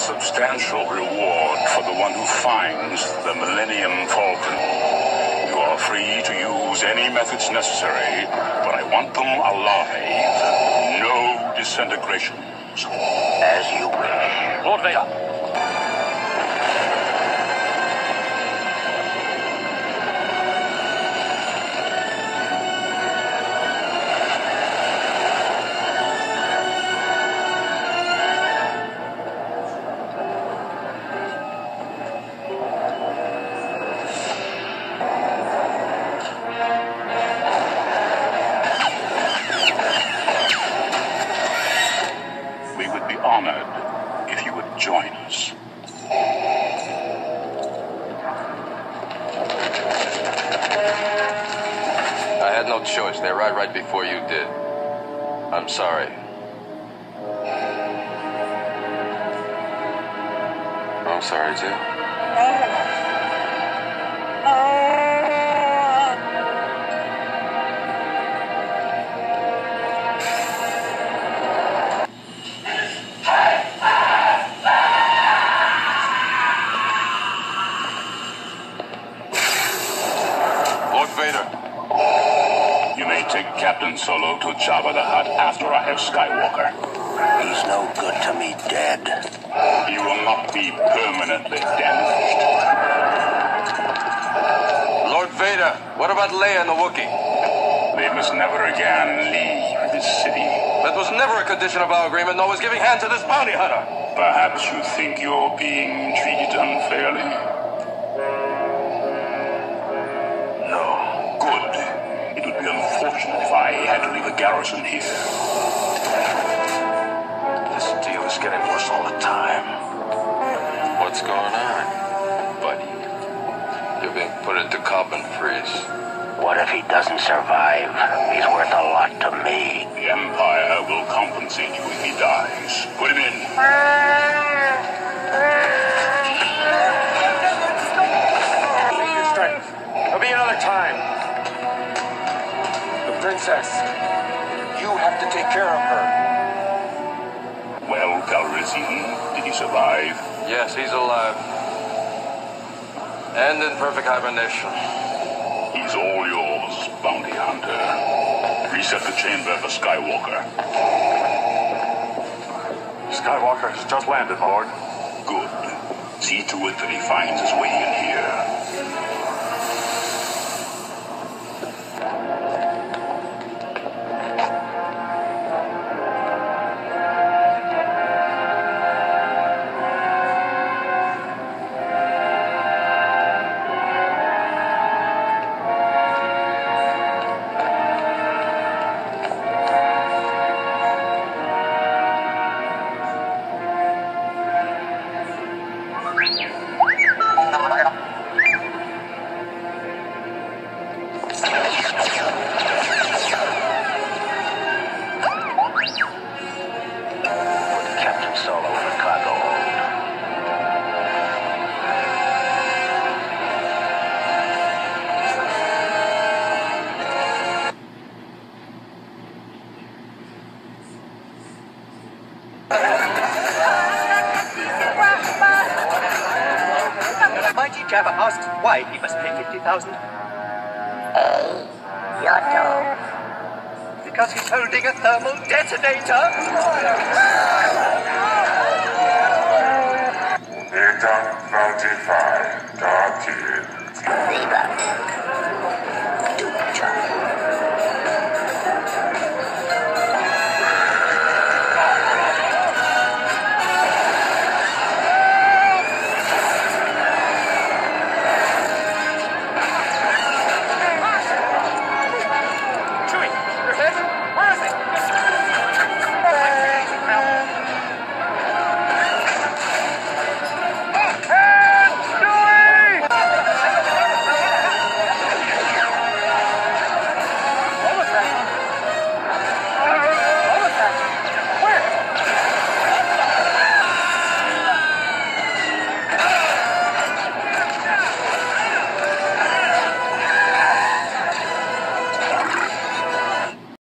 substantial reward for the one who finds the Millennium Falcon. You are free to use any methods necessary, but I want them alive. No disintegrations. As you wish. Lord Vader. Honored if you would join us. I had no choice. They arrived right before you did. I'm sorry. I'm sorry, too. You may take Captain Solo to Jabba the Hutt after I have Skywalker. He's no good to me dead. He will not be permanently damaged. Lord Vader, what about Leia and the Wookiee? They must never again leave this city. That was never a condition of our agreement, nor was giving hand to this bounty hunter. Perhaps you think you're being treated unfairly. It would be unfortunate if I had to leave a garrison here. This deal is getting worse all the time. What's going on, buddy? You're being put into carbon freeze. What if he doesn't survive? He's worth a lot to me. The Empire will compensate you if he dies. Put him in. Take your strength. There'll be another time. Princess, you have to take care of her. Well, Calrissian, did he survive? Yes, he's alive. And in perfect hibernation. He's all yours, bounty hunter. Reset the chamber for Skywalker. Skywalker has just landed, Lord. Good. See to it that he finds his way in here. Mighty Jabba asks why he must pay 50,000. Yoto. Because he's holding a thermal detonator. Data notified. Dark Kid. Viva.